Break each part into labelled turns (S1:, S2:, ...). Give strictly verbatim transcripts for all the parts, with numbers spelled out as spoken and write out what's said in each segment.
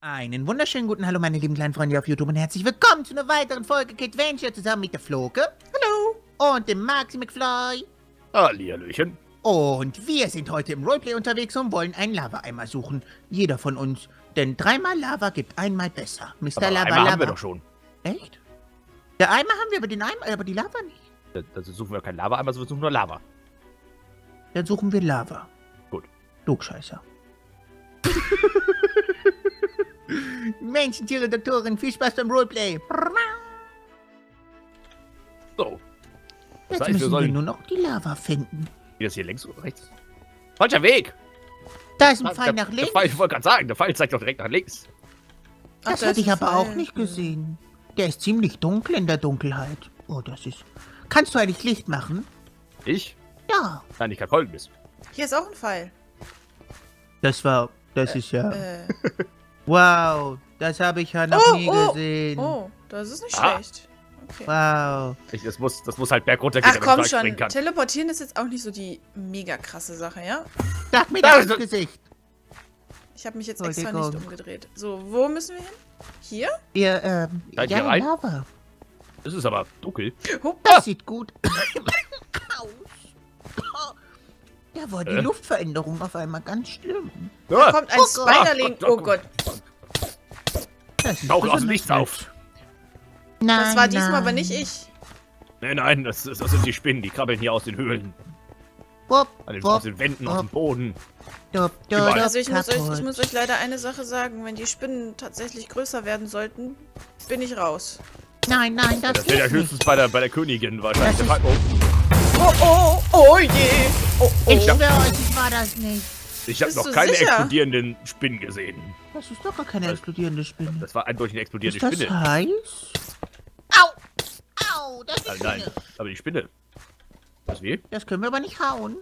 S1: Einen wunderschönen guten Hallo, meine lieben kleinen Freunde auf YouTube und herzlich willkommen zu einer weiteren Folge Kidventure zusammen mit der Floke. Hallo. Und dem Maxi McFly.
S2: Hallihallöchen.
S1: Und wir sind heute im Roleplay unterwegs und wollen einen Lava-Eimer suchen. Jeder von uns. Denn dreimal Lava gibt einmal besser. Mister
S2: Aber
S1: Lava,
S2: Eimer
S1: Lava.
S2: haben wir doch schon.
S1: Echt? Der Eimer haben wir, aber den Eimer, aber die Lava nicht.
S2: Da, da suchen wir kein Lava-Eimer, sondern wir suchen nur Lava.
S1: Dann suchen wir Lava.
S2: Gut.
S1: Klugscheißer. Menschen, Tiere, Doktoren, viel Spaß beim Roleplay.
S2: So. Das
S1: Jetzt
S2: heißt,
S1: müssen
S2: wir
S1: wir
S2: sollen...
S1: nur noch die Lava finden.
S2: Geht das hier links oder rechts? Falscher Weg!
S1: Da ist ein
S2: Da-
S1: Pfeil
S2: der,
S1: nach links.
S2: Der Pfeil, ich wollte gerade sagen, der Pfeil zeigt doch direkt nach links.
S1: Das
S3: Ach, da
S1: hatte
S3: ist
S1: ich
S3: ein
S1: aber
S3: Pfeil.
S1: auch nicht gesehen. Der ist ziemlich dunkel in der Dunkelheit. Oh, das ist... Kannst du eigentlich Licht machen?
S2: Ich?
S1: Ja.
S2: Nein, ich kann folgendes.
S3: Hier ist auch ein Pfeil.
S1: Das war... Das ist ja...
S3: Äh.
S1: Wow, das habe ich ja noch
S3: Oh,
S1: nie
S3: oh,
S1: gesehen.
S3: Oh, das ist nicht
S2: Ah.
S3: schlecht. Okay.
S1: Wow.
S2: Ich, das, muss, das muss halt bergunter gehen,
S3: Ach komm
S2: ich
S3: schon,
S2: springen kann.
S3: teleportieren ist jetzt auch nicht so die mega krasse Sache, ja?
S1: Sag mir
S2: Da
S1: das
S2: ist
S1: ins
S2: es.
S1: Gesicht.
S3: Ich habe mich jetzt
S1: Oh,
S3: extra
S1: Digga.
S3: nicht umgedreht. So, wo müssen wir hin? Hier?
S1: Wir, ähm...
S2: Seid ihr
S1: ja,
S2: rein?
S1: Lava.
S2: Das ist aber dunkel.
S3: Hup.
S1: Das sieht gut aus. Da war die
S2: Äh?
S1: Luftveränderung auf einmal ganz schlimm.
S2: Ah,
S3: Kommt ein
S1: Oh Gott.
S3: Spiderling.
S2: Gott,
S3: Oh
S2: Gott,
S3: Gott.
S1: Das ist
S2: tauche aus dem
S1: besonders
S2: Nichts
S1: nett.
S2: auf.
S1: Nein,
S3: Das war diesmal
S1: nein.
S3: aber nicht ich.
S2: Nein, nein, das, ist- das sind die Spinnen, die krabbeln hier aus den Höhlen.
S1: Wupp,
S2: An den,
S1: wupp,
S2: aus den Wänden, aus dem Boden.
S1: dupp, dupp,
S2: Überall.
S1: dupp,
S3: Also ich muss, euch, ich
S1: kaputt.
S3: muss euch leider eine Sache sagen. Wenn die Spinnen tatsächlich größer werden sollten, bin ich raus.
S1: Nein, nein, das,
S2: Das wäre ja
S1: geht nicht.
S2: höchstens bei der, bei der Königin wahrscheinlich.
S1: Das
S2: Der Fall. Oh,
S3: Oh, oh, oh je. Oh, oh.
S1: Ich schwöre euch, ich war das nicht.
S2: ich habe
S3: Bist
S2: noch
S3: du
S2: keine
S3: sicher?
S2: explodierenden Spinnen gesehen.
S1: Das ist doch gar keine
S2: Das-
S1: explodierende Spinne.
S2: Das war eindeutig eine explodierende
S1: Ist das
S2: Spinne.
S1: heiß? Au! Au, das ist
S2: Nein, nein,
S1: Spinne.
S2: aber die Spinne. Was wie?
S1: Das können wir aber nicht hauen.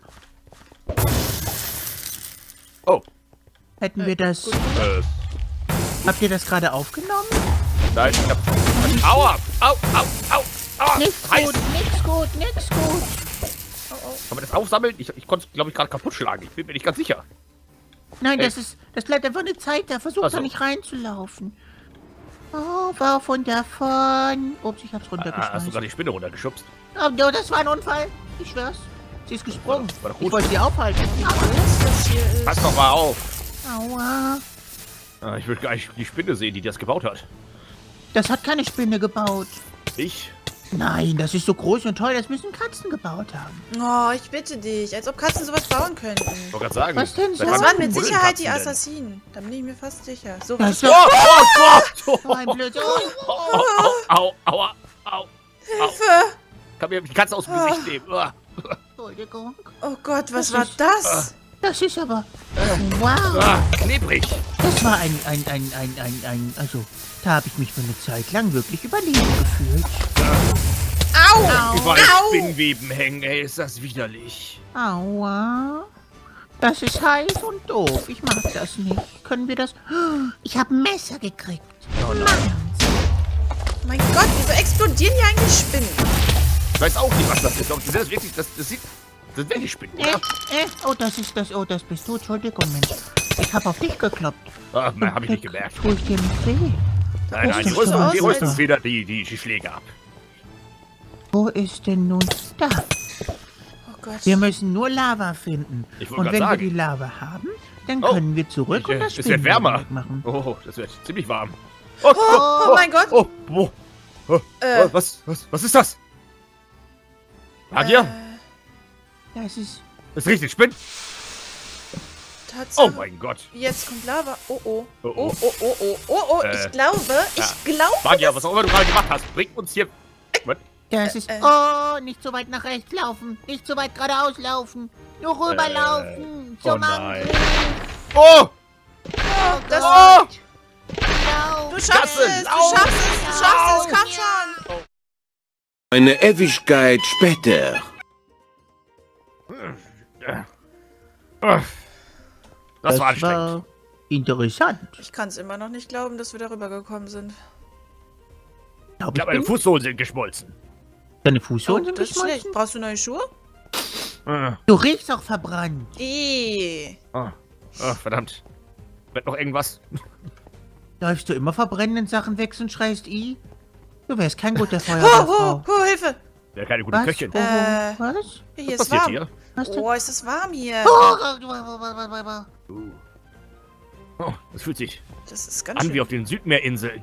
S2: Oh,
S1: Hätten wir das...
S2: äh,
S1: Habt ihr das gerade aufgenommen?
S2: nein, ich hab... Aua! Au, au, au, au!
S1: Nichts
S2: Heiß!
S1: gut, nichts gut, nichts gut.
S2: Kann man das aufsammeln? Ich, ich konnte es, glaube ich, gerade kaputt schlagen. Ich bin mir nicht ganz sicher.
S1: Nein,
S2: Ey.
S1: das ist... Das bleibt einfach eine Zeit da. Versucht
S2: Ach so.
S1: da nicht reinzulaufen. Oh, auf und davon. Ups, ich hab's
S2: Ah, hast du
S1: runtergeschmeißen.
S2: gerade die Spinne runtergeschubst?
S1: Oh, no, das war ein Unfall. Ich schwör's. Sie ist gesprungen.
S2: War doch
S1: Ich
S2: gut.
S1: wollte sie aufhalten.
S3: Was das hier ist.
S2: Pass doch mal auf!
S1: Aua.
S2: Ah, ich will gar nicht die Spinne sehen, die das gebaut hat.
S1: Das hat keine Spinne gebaut.
S2: Ich?
S1: Nein, das ist so groß und toll. Das müssen Katzen gebaut haben.
S3: Oh, ich bitte dich. Als ob Katzen sowas bauen könnten.
S2: Ich wollte gerade sagen.
S1: Was denn
S2: seit
S1: so?
S3: Das
S2: wann
S3: waren mit
S2: buddeln
S3: Sicherheit die
S2: Katzen denn?
S3: Assassinen. Da bin ich mir fast sicher. So,
S1: Das ist
S2: Oh,
S1: doch
S2: oh Gott!
S1: so ein Blödsinn.
S2: Au, au, au, aua, au.
S3: Hilfe!
S2: Kann mir die Katze aus dem Gesicht nehmen. Uah.
S1: Entschuldigung.
S3: Oh Gott, was
S1: Das
S3: war
S1: ist-
S3: das?
S1: Das ist aber... Wow.
S2: Ah, klebrig.
S1: Das war ein, ein, ein, ein, ein, ein... Also, da habe ich mich für eine Zeit lang wirklich überlegen gefühlt.
S3: Au!
S2: Überall
S3: Au!
S2: Spinnweben hängen, ey, ist das widerlich.
S1: Aua. Das ist heiß und doof. Ich mag das nicht. Können wir das... Ich habe ein Messer gekriegt.
S2: Oh nein.
S3: Mein Gott, wieso explodieren hier eigentlich Spinnen?
S2: Ich weiß auch nicht, was das ist. Ob das ist wirklich, das, das sieht, das sind wirklich Spinnen,
S1: Äh,
S2: oder?
S1: äh, oh, das ist das... Oh, das bist du. Entschuldigung, Mensch. Ich habe auf dich gekloppt.
S2: Ah, nein, hab ich nicht gemerkt.
S1: Tue ich dir nicht weh.
S2: Nein, nein, die
S1: Das
S2: rüsten,
S1: sieht
S2: die
S1: so
S2: rüsten
S1: aus.
S2: wieder die, die, die Schläge ab.
S1: Wo ist denn nun... Da.
S3: Oh Gott.
S1: Wir müssen nur Lava finden.
S2: Ich wollte
S1: Und
S2: grad
S1: wenn
S2: sagen.
S1: wir die Lava haben, dann
S2: Oh.
S1: können wir zurück
S2: Ich,
S1: und
S2: äh,
S1: das
S2: es wird wärmer.
S1: machen.
S2: Oh, das wird ziemlich warm. Oh,
S3: Oh, oh mein Gott.
S2: Oh, oh, oh,
S3: Äh.
S2: oh, was, was, was ist das? Magier?
S3: Äh,
S1: Das ist...
S2: Es riecht Spinnen.
S3: Tatsache.
S2: Oh mein Gott.
S3: Jetzt kommt Lava. Oh, oh.
S2: Oh,
S3: Oh,
S2: oh.
S3: oh, oh, oh, oh, oh.
S2: Äh,
S3: Ich glaube, ich
S2: ja.
S3: glaube.
S2: Magier, was auch immer du gerade gemacht hast, bringt uns hier... Was?
S1: Das ist...
S3: äh.
S1: Oh, nicht so weit nach rechts laufen. Nicht so weit geradeaus laufen. Nur rüberlaufen.
S2: oh
S1: zum
S2: nein.
S1: Angriff.
S2: Oh!
S1: Oh,
S3: das-
S1: Gott.
S3: Du
S1: Lauf.
S3: schaffst
S2: Katze,
S3: es, du
S2: lauf.
S3: schaffst es, du schaffst es, komm schon.
S4: Eine Ewigkeit später.
S2: Das, das war anstrengend.
S1: war interessant.
S3: Ich kann es immer noch nicht glauben, dass wir darüber gekommen sind.
S1: Glaub
S2: Ich glaube, meine
S1: bin-
S2: Fußsohlen sind geschmolzen.
S1: Deine
S3: Oh,
S1: Fußsohlen sind
S3: das ist schlecht.
S1: geschmolzen?
S3: Brauchst du neue Schuhe?
S2: Ah,
S1: Du riechst auch verbrannt.
S3: Ih.
S2: ah, ah, verdammt. Wird noch irgendwas?
S1: Läufst du immer verbrennenden Sachen weg und schreist I? Du wärst kein guter
S3: Oh,
S1: Feuerwehrfrau.
S3: oh, oh, Hilfe!
S2: Ja, keine gute
S1: Was?
S2: Köchin.
S1: Oh,
S3: Äh.
S1: was?
S3: Hier
S2: Was
S3: ist
S2: passiert
S3: warm.
S2: hier?
S1: Was denn?
S3: Oh, ist es warm hier.
S1: Oh,
S2: Uh. Oh, das fühlt sich
S3: Das ist ganz
S2: an
S3: schön.
S2: wie auf den Südmeerinseln.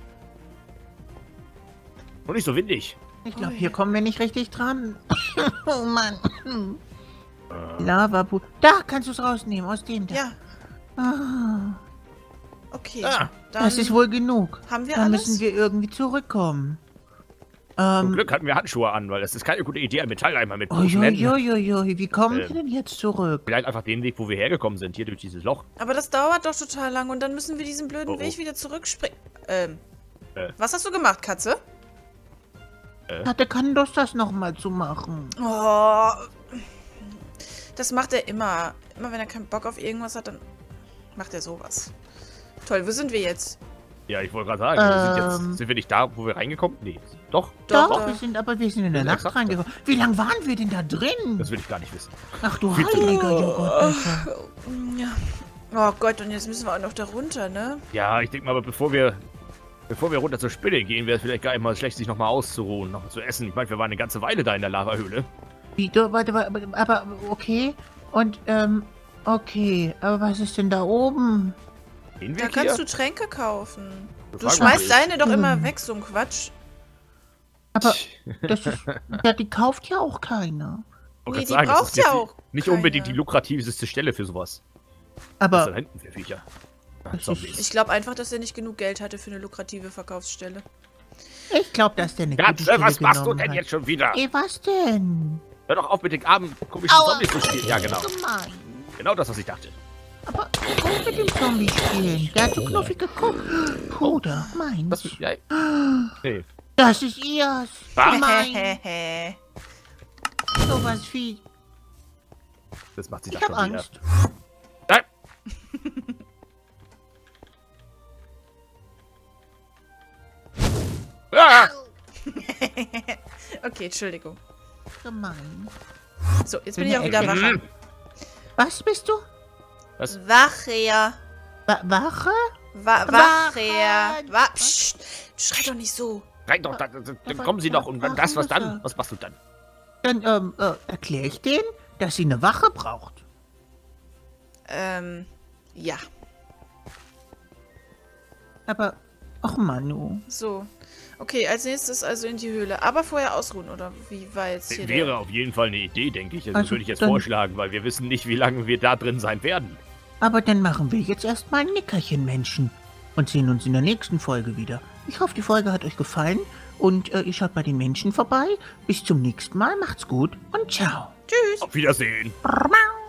S2: Und nicht so windig.
S1: ich glaube,
S3: Oh,
S1: hier
S3: ja.
S1: kommen wir nicht richtig dran. Oh Mann.
S2: Äh,
S1: Lavapool. Da kannst du es rausnehmen, aus dem da.
S3: Ja,
S1: Ah,
S3: okay.
S2: Ah.
S3: Dann
S1: das ist wohl genug.
S3: haben wir
S1: Dann
S3: alles.
S1: müssen wir irgendwie zurückkommen.
S2: zum
S1: Ähm,
S2: Glück hatten wir Handschuhe an, weil das ist keine gute Idee, ein Metalleimer mit großen Händen.
S1: uiuiuiui, wie kommen
S2: Ähm.
S1: wir denn jetzt zurück?
S2: Vielleicht einfach den Weg, wo wir hergekommen sind, hier durch dieses Loch.
S3: Aber das dauert doch total lang und dann müssen wir diesen blöden
S2: Oh, oh.
S3: Weg wieder zurückspringen. Ähm.
S2: Äh.
S3: Was hast du gemacht, Katze?
S1: Hatte keine Lust, das nochmal zu machen.
S3: Oh. Das macht er immer. Immer wenn er keinen Bock auf irgendwas hat, dann macht er sowas. Toll, wo sind wir jetzt?
S2: Ja, ich wollte gerade sagen, wir sind,
S1: Ähm.
S2: jetzt, sind wir nicht da, wo wir reingekommen? Nee. Doch?
S1: Doch,
S3: Doch,
S1: wir
S3: doch.
S1: sind, aber wir sind in der
S2: Ja,
S1: Nacht
S2: exakt.
S1: reingekommen. Wie lange waren wir denn da drin?
S2: Das will ich gar nicht wissen.
S1: Ach du
S2: Viel zu
S1: heiliger Joghurtbecher.
S3: Ja. Oh Gott, und jetzt müssen wir auch noch da runter, ne?
S2: Ja, ich denke mal, aber bevor wir, bevor wir runter zur Spinne gehen, wäre es vielleicht gar nicht mal schlecht, sich nochmal auszuruhen, noch zu essen. Ich meine, wir waren eine ganze Weile da in der Lavahöhle.
S1: Wie, du, warte, warte, aber okay. Und, ähm, okay. Aber was ist denn da oben?
S2: Den
S3: Da
S2: Weg
S3: kannst
S2: hier?
S3: du Tränke kaufen. Du
S2: Fragen
S3: schmeißt
S2: wir
S3: deine doch
S1: Hm.
S3: immer weg, so ein Quatsch.
S1: Aber das ist, ja, die kauft ja auch keiner.
S2: Ich
S3: Nee,
S2: wollte
S3: die
S2: gerade das
S3: braucht
S2: ist
S3: ja
S2: jetzt
S3: auch
S2: nicht
S3: keine.
S2: unbedingt die lukrativste Stelle für sowas. Was ist da
S1: Aber
S2: hinten für Viecher? Ah,
S1: Das
S2: Zombies.
S3: Ich glaube einfach, dass er nicht genug Geld hatte für eine lukrative Verkaufsstelle.
S1: ich glaube, dass der eine gute
S2: Katze,
S1: Stelle
S2: was machst du
S1: genommen
S2: denn
S1: hat.
S2: jetzt schon wieder?
S1: Ey, was denn?
S2: Hör doch auf mit den armen, komischen
S1: Aua.
S2: Zombies zu spielen. Ja, genau.
S1: Gemein.
S2: Genau das, was ich dachte.
S1: Aber gut mit dem Zombie spielen. Der hat so knuffig geguckt. Bruder, meins.
S2: Das, ja, nee.
S1: Das ist ihrs.
S2: Was?
S1: Gemein. Sowas wie.
S2: Das macht sie
S1: Ich
S2: da
S1: hab
S2: schon wieder.
S1: Angst.
S2: Nein. Ah!
S3: Okay, Entschuldigung.
S1: Gemein.
S3: So, jetzt bin ich auch wieder wach.
S2: Mhm.
S1: Was bist du?
S2: Was?
S3: Wacher.
S1: Wa Wache?
S3: Wa Wacher. Wa Psst. Schrei doch nicht so.
S2: Nein, doch, dann, dann, dann kommen sie noch und dann das, was dann? Was machst du dann?
S1: Dann ähm, äh, erkläre ich denen, dass sie eine Wache braucht.
S3: Ähm, ja.
S1: Aber, ach Manu.
S3: So. Okay, als nächstes also in die Höhle. Aber vorher ausruhen, oder wie war jetzt hier
S2: Wäre
S3: der...
S2: auf jeden Fall eine Idee, denke ich. Also,
S1: Also,
S2: würde ich jetzt
S1: dann-
S2: vorschlagen, weil wir wissen nicht, wie lange wir da drin sein werden.
S1: Aber dann machen wir jetzt erstmal ein Nickerchen, Menschen. Und sehen uns in der nächsten Folge wieder. Ich hoffe, die Folge hat euch gefallen. Und äh, ihr schaut bei den Menschen vorbei. Bis zum nächsten Mal. Macht's gut und ciao.
S3: Tschüss.
S2: Auf Wiedersehen.
S1: Mau.